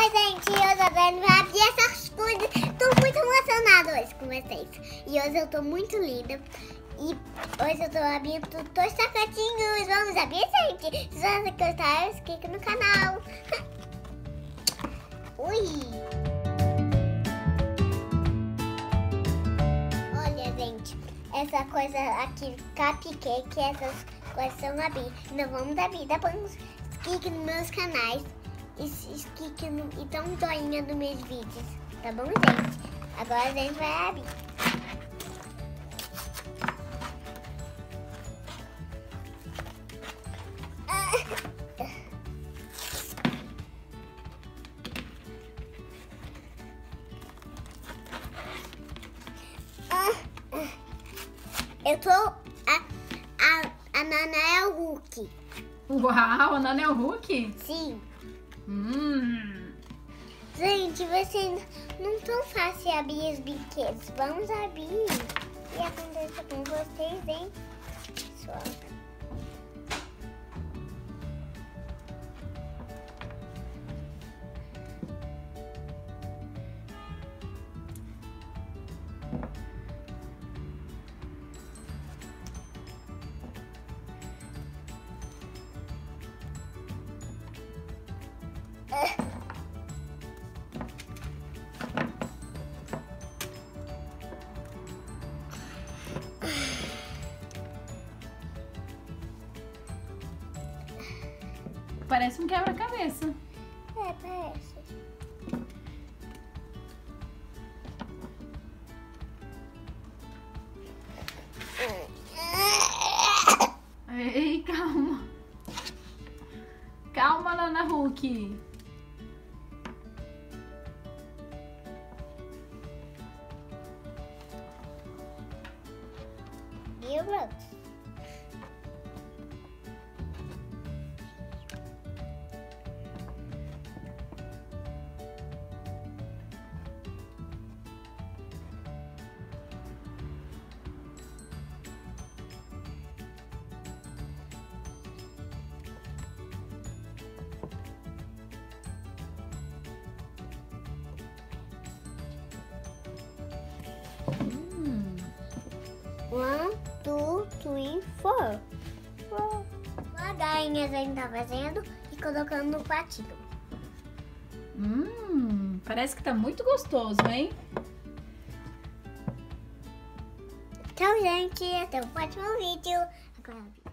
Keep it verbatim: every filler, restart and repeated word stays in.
Oi, gente, hoje eu vou abrir essas coisas. Tô muito emocionada hoje com vocês. E hoje eu tô muito linda. E hoje eu tô abrindo dois sapatinhos. Vamos abrir, gente? Se vocês gostaram, se inscreva no canal. Ui! Olha, gente, essa coisa aqui, cupcake, essas coisas são abrir. Não vamos abrir, depois clique nos meus canais. E se clique no, e dá um joinha nos meus vídeos, tá bom, gente? Agora a gente vai abrir. Eu tô... A, a, a Nana é o Hulk. Uau, a Nana é o Hulk? Sim. Hum. Gente, você não tão fácil abrir os brinquedos. Vamos abrir e aconteça com vocês, hein, pessoal? Parece um quebra-cabeça. É, parece. Ei, calma. Calma, Nana Hulk. E o Brooks? One, two, three, four. Four. Devagarinho a gente tá fazendo e colocando no pratinho. Hum, parece que tá muito gostoso, hein? Tchau, gente. Até o próximo vídeo. Agora